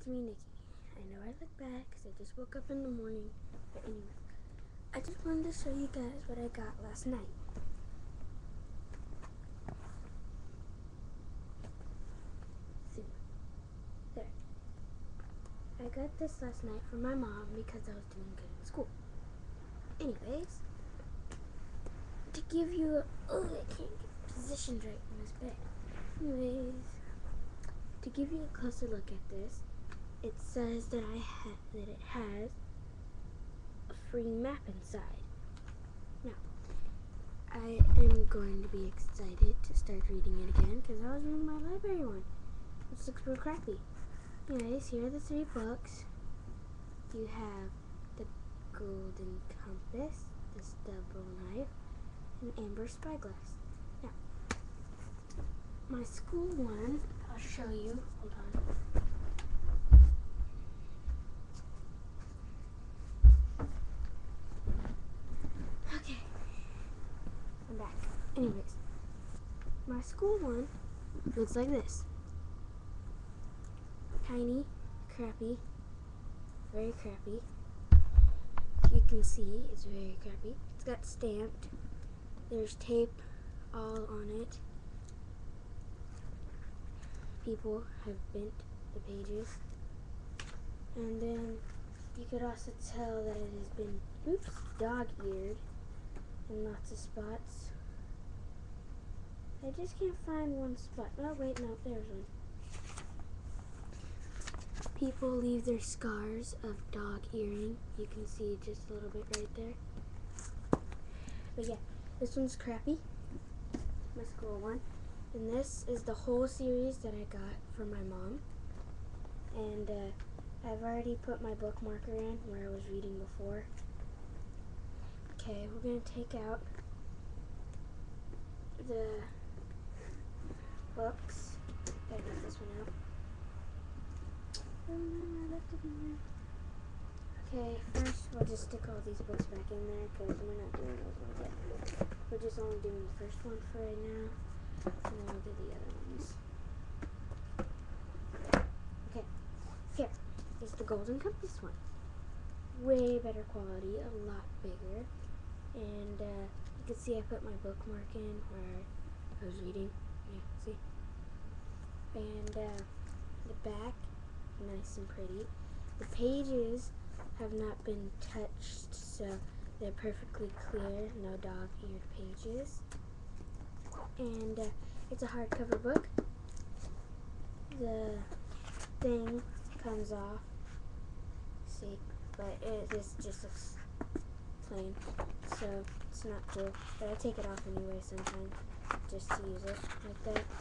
it's me, Nikki. I know I look bad because I just woke up in the morning, but anyway, I just wanted to show you guys what I got last night. See, there. I got this last night from my mom because I was doing good in school. Anyways, to give you I can't get positioned right in this bed. Anyways, to give you a closer look at this, it says that it has a free map inside. Now, I am going to be excited to start reading it again because I was reading my library one, which looks real crappy. Anyways, here are the 3 books. You have the Golden Compass, the Stubble Knife, and Amber Spyglass. Now, my school one, I'll show you. Hold on. Okay, I'm back. Anyways, my school one looks like this. Tiny, crappy, very crappy. You can see it's very crappy. It's got stamped. There's tape all on it. People have bent the pages. And then you could also tell that it has been, dog-eared in lots of spots. I just can't find one spot. Oh, wait, no, there's one. People leave their scars of dog earing. You can see just a little bit right there. But yeah, this one's crappy. My school one. And this is the whole series that I got from my mom. And I've already put my bookmarker in where I was reading before. Okay, we're going to take out the books. Gotta get this one out. I left it in there. Okay, first we'll just stick all these books back in there because we're not doing those ones yet. We're just only doing the first one for right now, and then we'll do the other ones. Okay, here is the Golden Compass one. Way better quality, a lot bigger, and you can see I put my bookmark in where I was reading. Yeah, see? And the back, nice and pretty. The pages have not been touched, so they're perfectly clear, no dog-eared pages. And it's a hardcover book. The thing comes off, see, but this just looks plain, so it's not cool. But I take it off anyway sometimes, just to use it like that.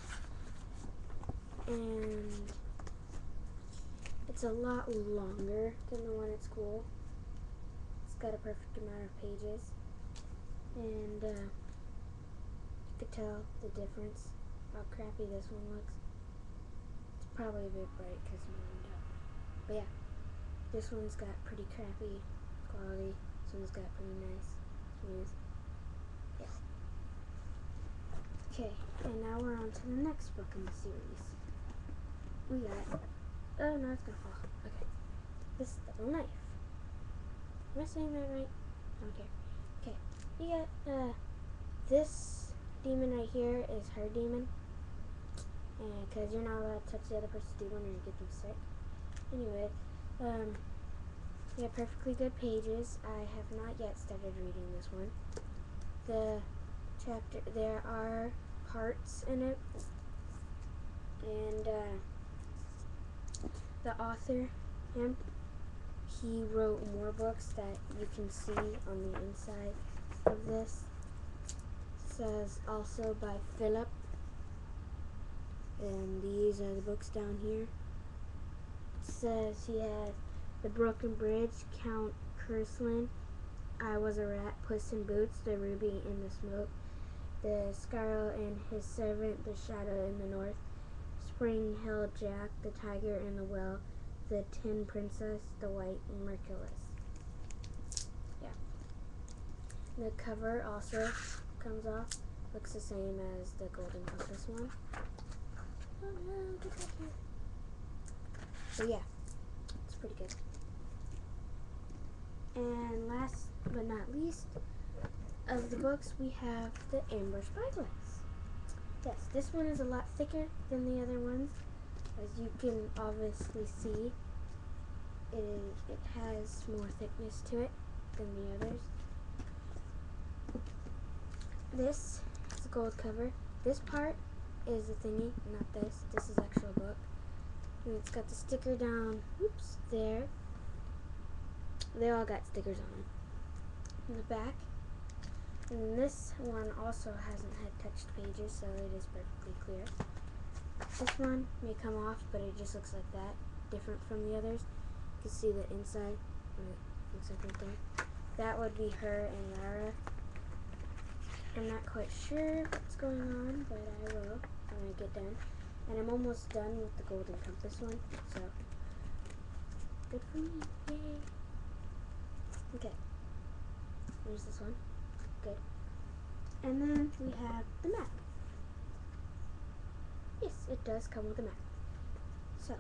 And it's a lot longer than the one at school. It's got a perfect amount of pages, and you could tell the difference, how crappy this one looks. It's probably a bit bright because I'm warmed up. But yeah, this one's got pretty crappy quality. This one's got pretty nice, smooth. Yeah. Okay, and now we're on to the next book in the series. We got, oh no, it's gonna fall. Okay, the Stubble Knife. Am I saying that right? Okay. Okay, you got this demon right here is her demon, and because you're not allowed to touch the other person's demon or you get them sick. Anyway, you have perfectly good pages. I have not yet started reading this one. The chapter, there are parts in it, and the author, he wrote more books that you can see on the inside of this. It says also by Philip, and these are the books down here. It says he has The Broken Bridge, Count Curslin, I Was a Rat, Puss in Boots, The Ruby in the Smoke, The Scarrow and His Servant, The Shadow in the North, Spring Hill Jack, The Tiger in the Well, The Tin Princess, The White Merciless. Yeah. The cover also comes off. Looks the same as the Golden Compass one. Oh no, get back here. So yeah, pretty good. And last but not least of the books, we have the Amber Spyglass. Yes, this one is a lot thicker than the other ones. As you can obviously see, it has more thickness to it than the others. This is a gold cover. This part is a thingy, not this. This is actual book. And it's got the sticker down, oops, there. They all got stickers on them. In the back. And this one also hasn't had touched pages, so it is perfectly clear. This one may come off, but it just looks like that, different from the others. You can see the inside. Looks like right there. That would be her and Lara. I'm not quite sure what's going on, but I will when I get done. And I'm almost done with the Golden Compass one, so good for me. Yay! Okay, there's this one. Good. And then we have the map. Yes, it does come with a map. So,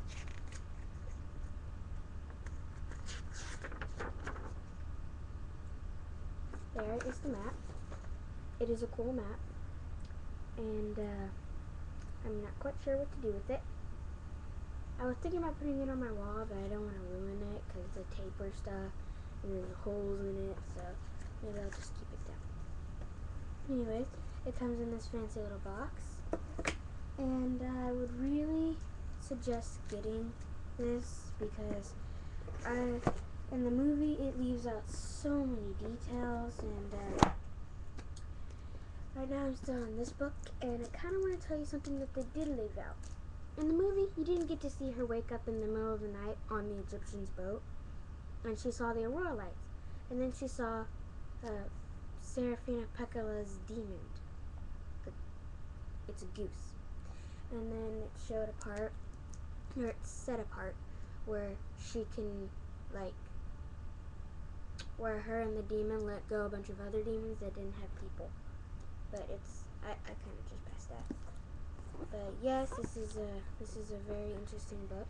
there is the map. It is a cool map, and I'm not quite sure what to do with it. I was thinking about putting it on my wall, but I don't want to ruin it because it's a taper stuff, and there's holes in it, so maybe I'll just keep it down. Anyways, it comes in this fancy little box, and I would really suggest getting this because in the movie it leaves out so many details, and right now I'm still on this book, and I kind of want to tell you something that they did leave out. In the movie, you didn't get to see her wake up in the middle of the night on the Egyptian's boat, and she saw the aurora lights, and then she saw Seraphina Pekkala's demon. It's a goose. And then it showed a part, or it's set apart, where she can, like, where her and the demon let go a bunch of other demons that didn't have people. But I kind of just passed that. But yes, this is a very interesting book,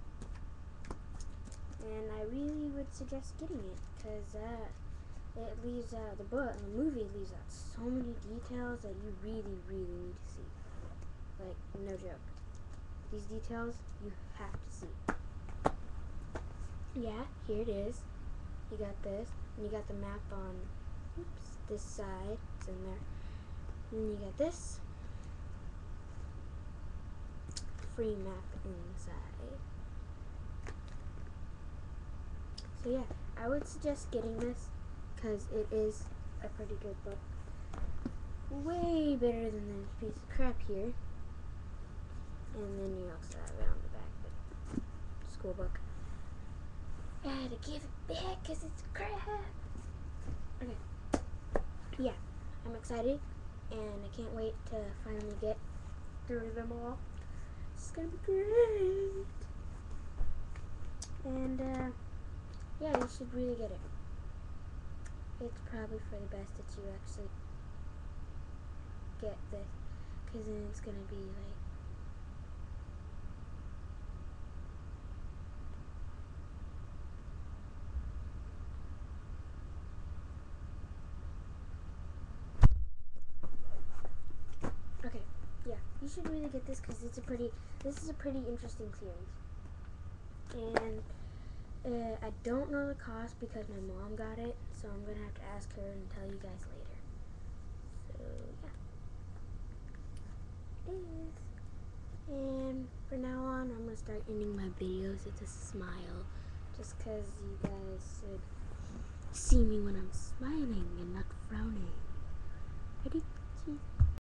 and I really would suggest getting it because it leaves out the movie leaves out so many details that you really, really need to see. Like, no joke. These details you have to see. Yeah, here it is. You got this, and you got the map on this side. It's in there. And you got this free map inside. So yeah, I would suggest getting this because it is a pretty good book. Way better than this piece of crap here. And then you also have it on the back, but school book. I had to give it back because it's crap. Okay. Yeah, I'm excited, and I can't wait to finally get through them all. It's gonna be great. And yeah, you should really get it. It's probably for the best that you actually get this, because then it's gonna be like okay, yeah, you should really get this because this is a pretty interesting series. And I don't know the cost because my mom got it, so I'm gonna have to ask her and tell you guys later. So yeah, it is. And for now on, I'm gonna start ending my videos with a smile, just because you guys should see me when I'm smiling and not frowning. Ready?